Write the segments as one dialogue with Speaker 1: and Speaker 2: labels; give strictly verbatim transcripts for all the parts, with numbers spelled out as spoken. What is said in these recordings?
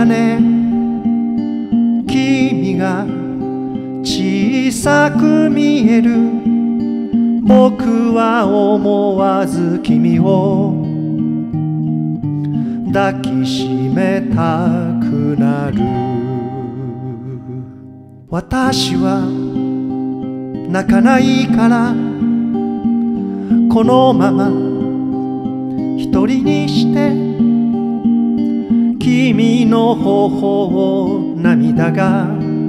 Speaker 1: だね。君が小さく見える。僕は思わず君を抱きしめたくなる。私は泣かないからこのまま一人にして君の頬を涙が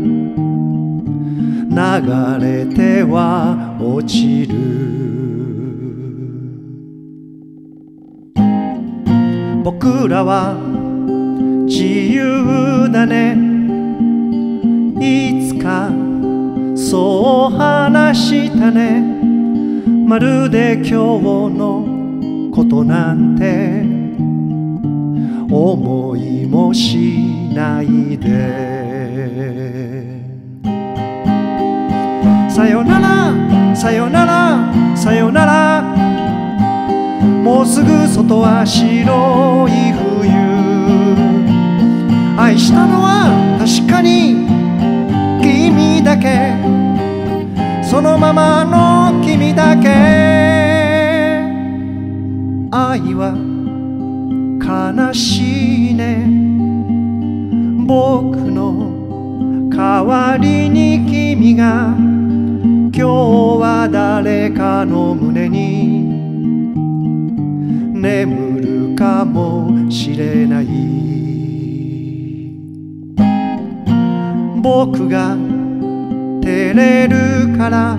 Speaker 1: 流れては落ちる。僕らは自由だね。いつかそう話したね。まるで今日のことなんて思いもしないで。さよならさよならさよなら。もうすぐ外は白い冬。愛したのは確かに君だけ。そのままの君だけ。愛は悲しいね。僕の代わりに君が今日は誰かの胸に眠るかもしれない。僕が照れるから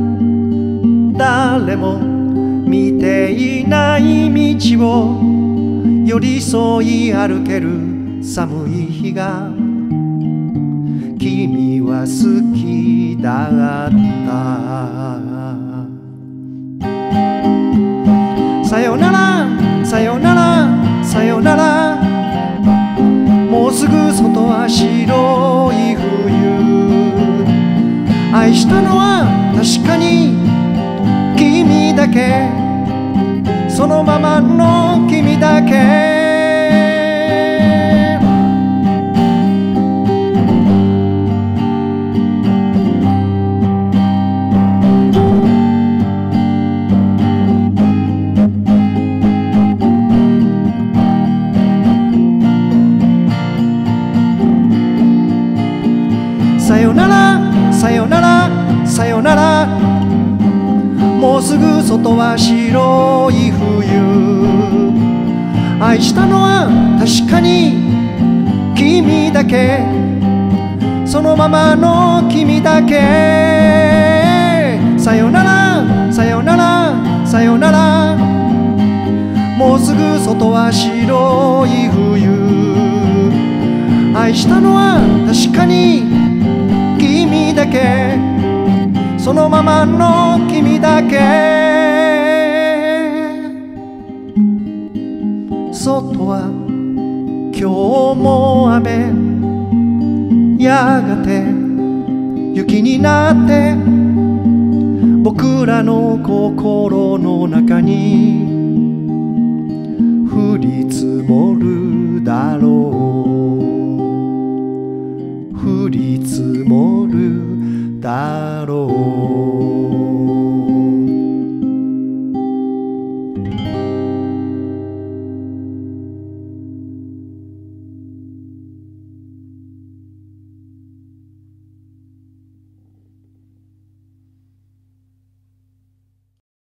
Speaker 1: 誰も見ていない道を寄り添い歩ける寒い日が君は好きだった。さよならさよならさよなら。もうすぐ外は白い冬。愛したのは確かに君だけ。そのままの君だけ。さよならさよならさよなら。もうすぐ外は白い冬。愛したのは確かに君だけ。そのままの君だけ。さよならさよならさよなら。もうすぐ外は白い冬。愛したのは確かに君だけ。そのままの君だけ。外は今日も雨。やがて雪になって僕らの心の中に降り積もるだろう。降り積もるだろう。